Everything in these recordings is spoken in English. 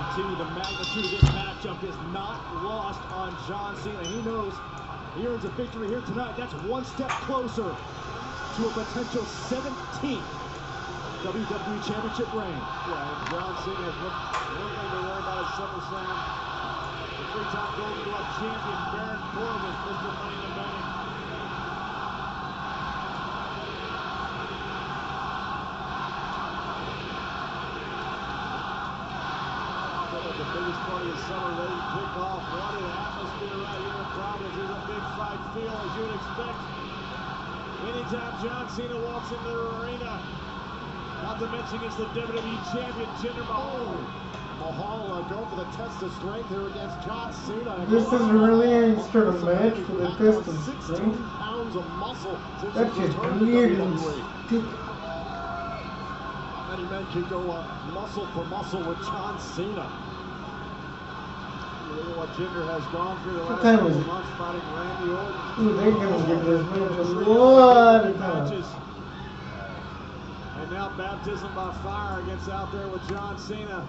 guarantee the magnitude of this matchup is not lost on John Cena. He knows he earns a victory here tonight. That's one step closer to a potential 17th WWE Championship reign. Yeah, and John Cena has one thing to worry about at SummerSlam. The three-time Golden Glove champion, Baron Corbin, Mr. Money in the Bank. The biggest party of summer ready to kick off. What an atmosphere right here in Providence. There's a big fight feel, as you'd expect. Anytime John Cena walks into the arena, not to mention against the WWE champion, Jinder Mahal. Mahal going for the test of strength here against John Cena. This is really any sort of match for the test of 16 strength. pounds of muscle since That's his just return to weird and WWE. stupid. Many men can go muscle for muscle with John Cena. Look at what Jinder has gone through the What last time couple is of it? months fighting Randy Orton. Ooh, they're gonna give this match a lot of time. Matches. And now baptism by fire against out there with John Cena.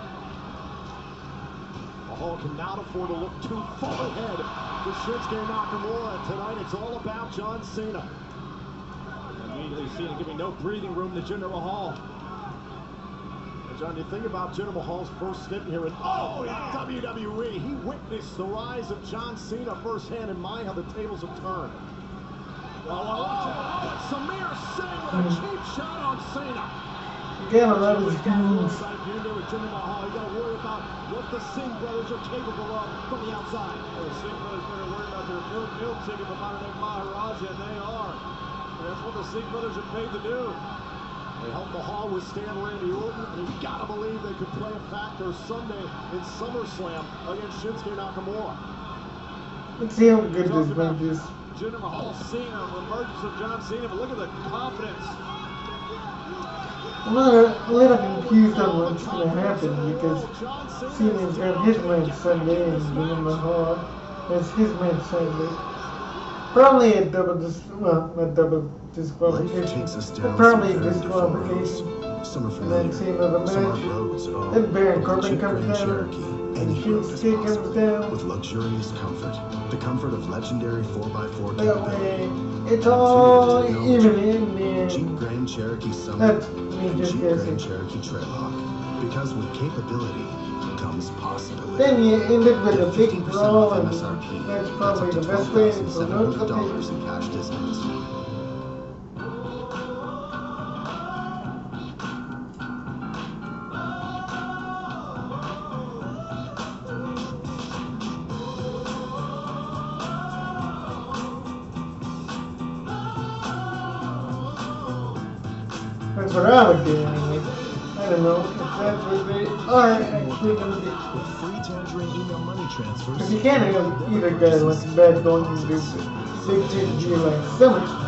Mahal cannot afford to look too far ahead to Shinsuke Nakamura. Tonight it's all about John Cena. Immediately Cena giving no breathing room to Jinder Mahal. John, you think about Jinder Mahal's first stint here in WWE. He witnessed the rise of John Cena firsthand, and my, how the tables have turned. Samir Singh with a cheap shot on Cena. You gotta love his moves. With Jinder Mahal, you gotta worry about what the Singh brothers are capable of from the outside. Well, the Singh brothers better worry about their meal ticket from Monday Maharaja, and they are. That's what the Singh brothers are paid to do. They helped Mahal withstand Randy Orton, and you gotta believe they could play a factor Sunday in SummerSlam against Shinsuke Nakamura. Let's see how good this match is. Jinder Mahal Cena, the emergence of John Cena, but look at the confidence. I'm a little confused on what's gonna happen because Cena's got his match Sunday and Jinder Mahal has his match Sunday. Probably a not double disqualification, but probably a disqualification. And then Cena the match. Then Baron Corbin comes down, and Shinsuke comes down. With luxurious comfort, the comfort of legendary 4x4 That capability. way, it's all even in the Jeep end. Grand Cherokee Summit That's me and just Jeep guessing. Grand Cherokee Trailhawk. Because with capability comes possibility. Then you end up with a Get big 50% brawl, off and MSRP. that's That's probably up to the best way to promote the $12,700 pay. in cash discounts. That's what I would do anyway. I don't know if that's what they are actually going to do. With free Tangerine email money transfers. Because you can't have either guy like bad going to do big TV like so much.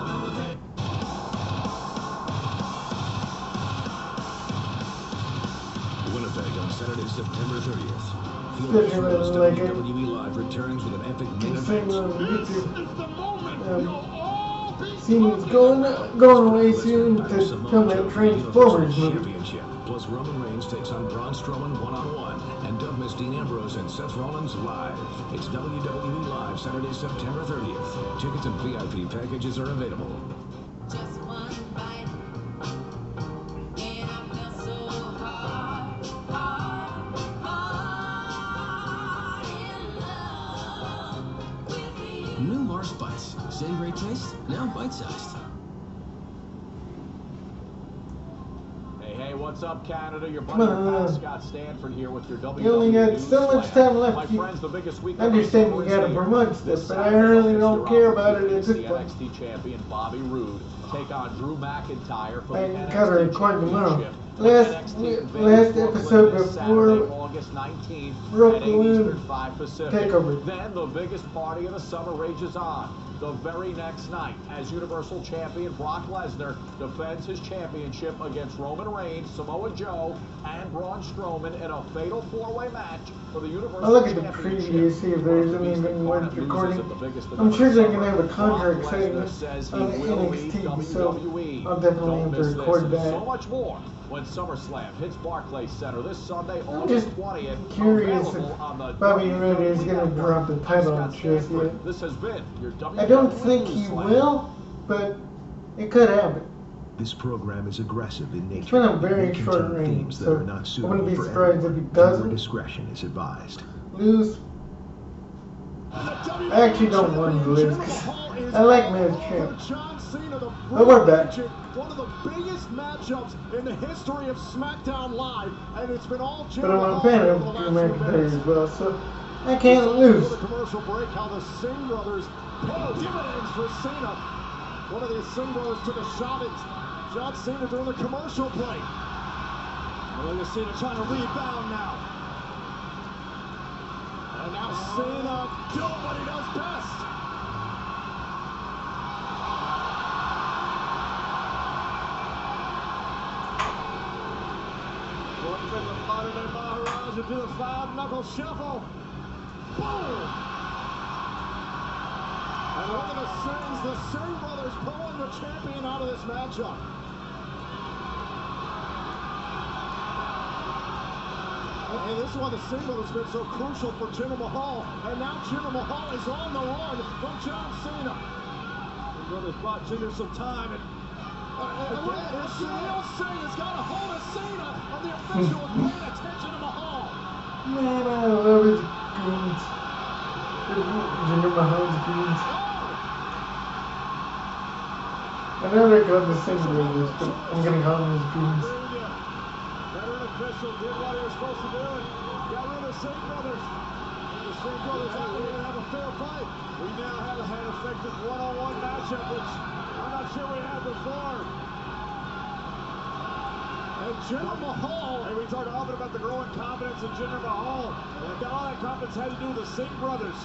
Winnipeg on Saturday, September 30th. Especially when it's like it. WWE Live returns with an epic main I'm saying event. on YouTube. Cena's going away soon to film that Transformers movie. Championship. Plus Roman Reigns takes on Braun Strowman one-on-one. And don't miss Dean Ambrose and Seth Rollins live. It's WWE Live Saturday, September 30th. Tickets and VIP packages are available. Just one bite, and I feel so hard in love with you. New Mars Bites. Same great taste, now bite-sized. Hey, what's up, Canada? Your buddy, your pal, Scott Stanford here with your WWE You only got News so much Flash. time left. My friends, the biggest week I understand you gotta promote stuff, but I really don't care about it at the this point. NXT champion Bobby Roode take on Drew McIntyre for I the can cover NXT it quite tomorrow. Championship. Last episode before August 19th Broke at 8 Balloon Eastern, 5 Pacific. Takeover. Then the biggest party of the summer rages on. The very next night, as Universal Champion Brock Lesnar defends his championship against Roman Reigns, Samoa Joe, and Braun Strowman in a fatal four-way match for the Universal I'll look at the Championship. preview, see if there isn't even one recording. I'm sure they're gonna have a contract saying on NXT, so I'll definitely have to record that. So much more when SummerSlam hits Barclays Center this Sunday, I'm August just 20th. curious available if on the Bobby Roode is WWE going to Network. drop the title I'm on Scott just Stanford. yet. This has been your WWE I don't think he Slam. will, but it could happen. This program is aggressive in nature. It's been a very It may short contain reign, themes that so are not I suitable wouldn't be for surprised if he everyone. doesn't. Viewer discretion is advised. Lose. I actually don't want to lose because I like him as champ. John Cena, the But we're back. one of the biggest matchups in the history of SmackDown Live, and it's been all But I'm a fan of Drew McIntyre as well, so I can't lose. The commercial break, how the Singh brothers pay dividends for Cena. One of the Singh brothers took a shot at John Cena during the commercial break. Look at Cena trying to rebound now. And now Cena doing what he does best. One from the modern day Maharaja to the five-knuckle shuffle. Boom! And look at the Singh brothers pulling the champion out of this matchup. And this is why the Singh brothers have been so crucial for Jinder Mahal. And now Jinder Mahal is on the run from John Cena. The brothers bought Jinder some time. And Sunil Singh has got a hold of Cena, and the official is paying attention to Mahal. Man, I love his goons. Jinder Mahal's goons. I never got the Singh brothers, but I'm gonna call them his goons. Veteran official did what he was supposed to do and got rid of the Singh brothers. And the Singh brothers out here to have a fair fight. We now have had an effective one-on-one matchup, which I'm not sure we had before. And Jinder Mahal, and we talked often about the growing confidence in Jinder Mahal. And all that confidence had to do with the Singh brothers.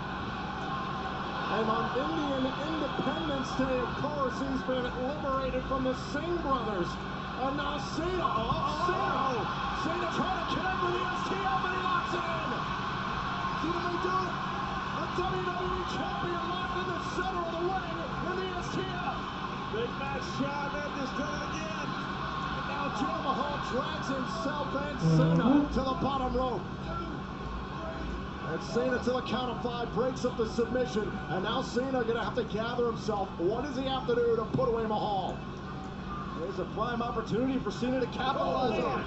And on Indian Independence Day, of course, he's been liberated from the Singh brothers. And now Cena, Cena trying to connect with the STF, and he locks it in. See what they do? The WWE champion locked in the center of the ring in the STF. Big match shot, and just done it again. And now Jinder Mahal drags himself and Cena to the bottom rope. And Cena to the count of 5 breaks up the submission. And now Cena gonna have to gather himself. What does he have to do to put away Mahal? There's a prime opportunity for Cena to capitalize on it.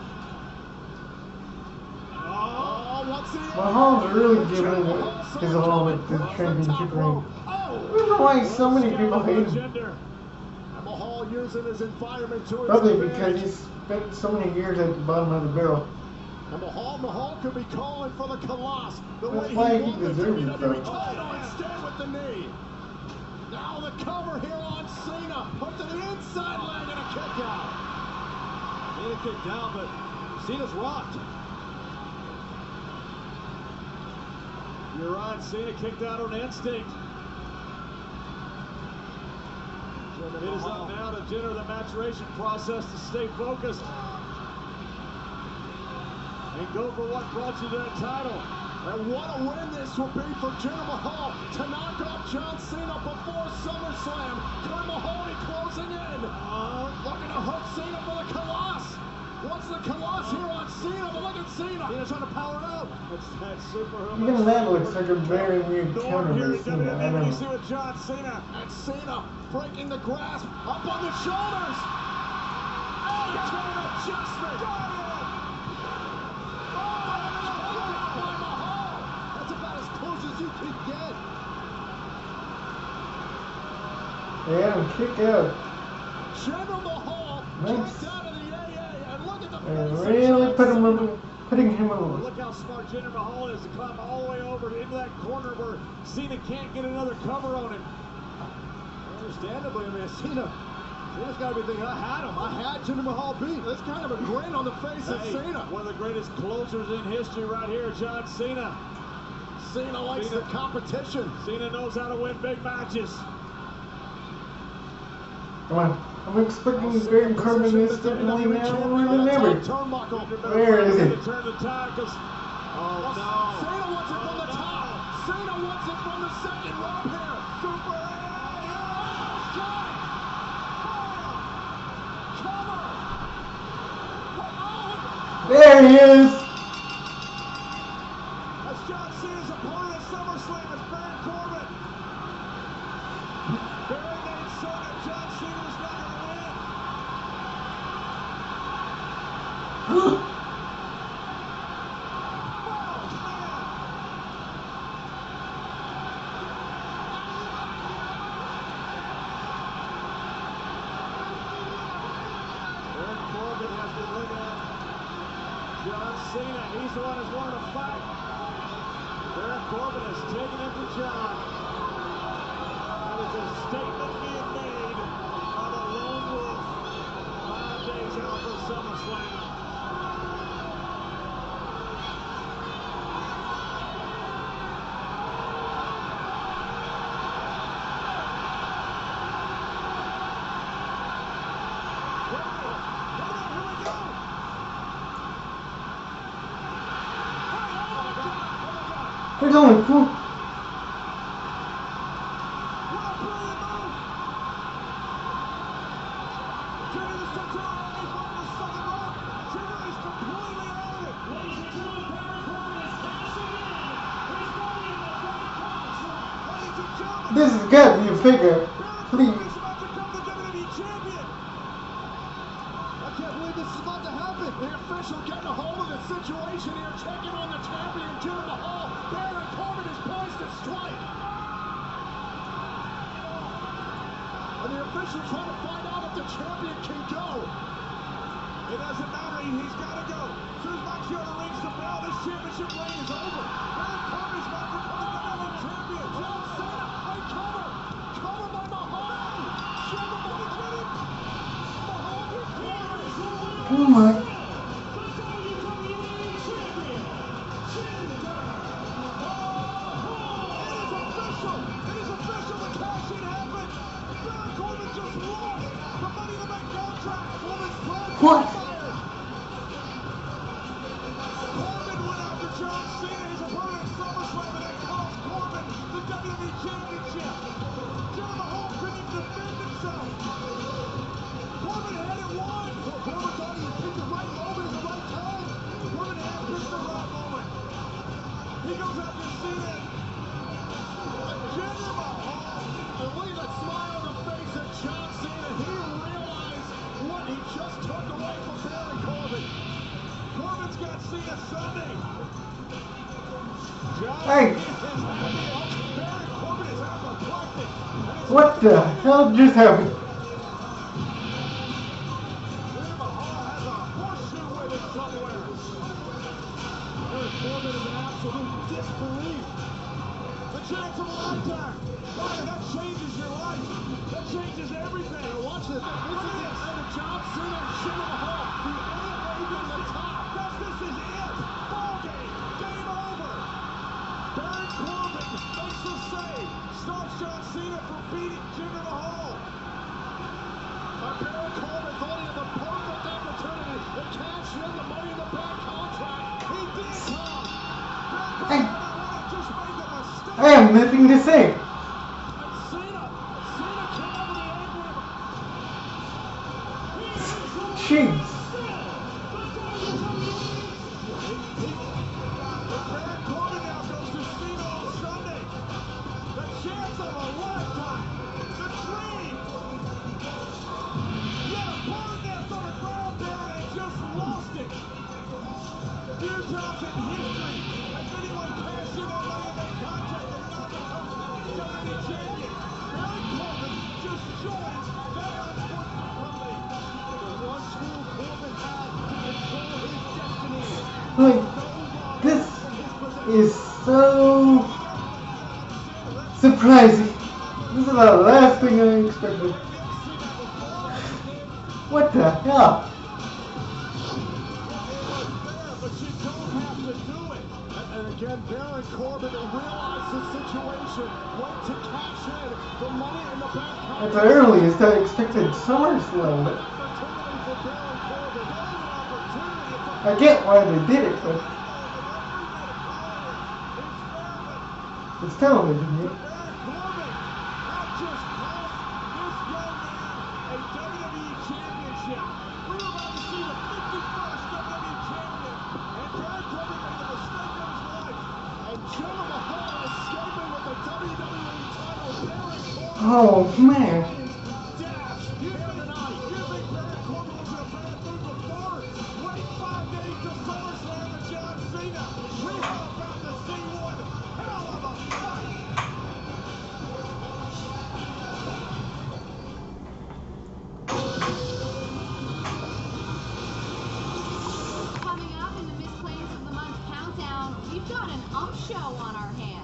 Oh, what's he? Mahal's really giving his all at the championship ring. I don't know why so many people hate him. And Mahal using his environment to his Probably advantage. because he's spent so many years at the bottom of the barrel. And Mahal could be calling for the Colossus the way That's he why he won the deserves it, WWE though. title instead with the knee. Now the cover here on Cena. Up to the inside leg and a kick out. Cena kicked out, but Cena's rocked. You're right, Cena kicked out on instinct. It is up now to Jinder the maturation process to stay focused. And go for what brought you to that title. And what a win this will be for Jinder Mahal to knock off John Cena before SummerSlam. Could Mahal be closing in? Looking to hook Cena for the Colossus. What's the Colossus here on Cena? But look at Cena. He's trying to power out. That's super hook. Even that looks like a very weird counter Here by in Cena. I WWE, know. you see with John Cena. And Cena breaking the grasp up on the shoulders. Oh, it's got an adjustment. Got it. That's about as close as you could get. Yeah, kick out. Jinder Mahal Nice. kicked out of the AA, and look at the And face really of putting him over. Look how smart Jinder Mahal is to climb all the way over into that corner where Cena can't get another cover on him. Understandably, I mean, Cena's got to be thinking, I had him. I had Jinder Mahal beat. That's kind of a grin on the face of Cena. One of the greatest closers in history right here, John Cena. Cena likes the competition. Cena knows how to win big matches. Come on. I'm expecting Baron Corbin instantly now more than ever. Where is it? Turn the tide, 'cause Cena wants it from the top. Cena wants it from the second rope here. Super strike. Cover. There he is. That's John Cena's opponent at SummerSlam. It's Baron Corbin. Baron made certain that John Cena was not going to win. Oh, man. Baron Corbin has been looking at John Cena. He's the one who's wanted to fight. Baron Corbin has taken it to John. That is a statement being made by the Lone Wolf 5 days out from SummerSlam. There's only two. This has got to be a figure. Please. I can't believe this is about to happen. The official getting a hold of the situation here, checking on the champion, Jinder Mahal. Baron Corbin is poised to strike. And the official trying to find out if the champion can go. It doesn't matter. He's got to go. As soon as Marciano rings the bell, this championship reign is over. Baron Corbin is about to become the WWE champion. John Cena, a cover. Cover by Mahal. Jinder Mahal. Mahal recovers. Oh my. It is official. The cash in happened. Baron Corbin just lost the Money in the Bank contract. Corbin's plan What? backfired. Corbin went after John Cena, his opponent at SummerSlam, and that cost Corbin the WWE Championship. Jinder Mahal couldn't even defend himself. Corbin had it won. Corbin thought he would pick the right moment at the right time. Corbin had picked the right moment. He goes after Cena. Jinder Mahal. And look at that smile on the face of John Cena. He realized what he just took away from Baron Corbin. Corbin's got Cena Sunday. John Hey. Baron Corbin is apoplectic. What the hell just happened? Jinder Mahal has a horseshoe with him somewhere. Baron Corbin is in absolute disbelief. The chance of a lifetime. Boy, that changes your life. That changes everything. Now watch this. This is the end of John Cena and Jinder Mahal. The only way to the top. This is it. Ball game. Game over. Baron Corbin makes the save. Stops John Cena from beating Jinder Mahal. Baron Corbin thought he had the perfect opportunity to cash in the Money in the Bank contract. He did, Tom. Hey. Baron Corbin just made the mistake. I have nothing to say. And Cena came over the apron. Jeez. Baron Corbin now goes to Cena on Sunday. The chance of a lifetime. The dream. He had a bird nest on the ground there and just lost it. Few times in history has anyone cashed in that Money in the Bank contract and not become WWE champion. Baron Corbin just joins that unfortunate company. The one tool Corbin has to control his destiny. Like, this is so surprising. This is the last thing I expected. What the hell? But you don't have to do it. And again, Baron Corbin realized the situation, went to cash in the Money in the Bank At contract. the earliest, I expected SummerSlam. Opportunity for Baron Corbin. Opportunity. I get why they did it, but it's television, yeah. Baron Corbin not just cost this young man a WWE championship. We were about to see the 51st WWE championship Oh man. Dash here tonight. You think Baron Corbin was in a bad mood before? Wait 5 days to SummerSlam with John Cena. We are about to see one hell of a fight. Coming up in the Mid Plains of the Month countdown, we've got an ump show on our hands.